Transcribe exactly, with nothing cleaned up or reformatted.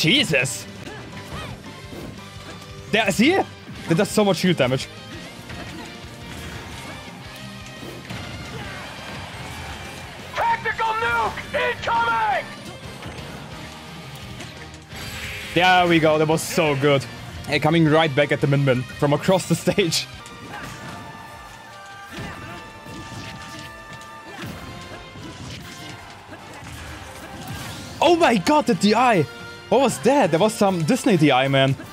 Jesus! There, see? That does so much shield damage. Tactical nuke incoming! There we go. That was so good. Hey, coming right back at the Min Min from across the stage. Oh my god, the D I! What was that? There was some Disney D I, man.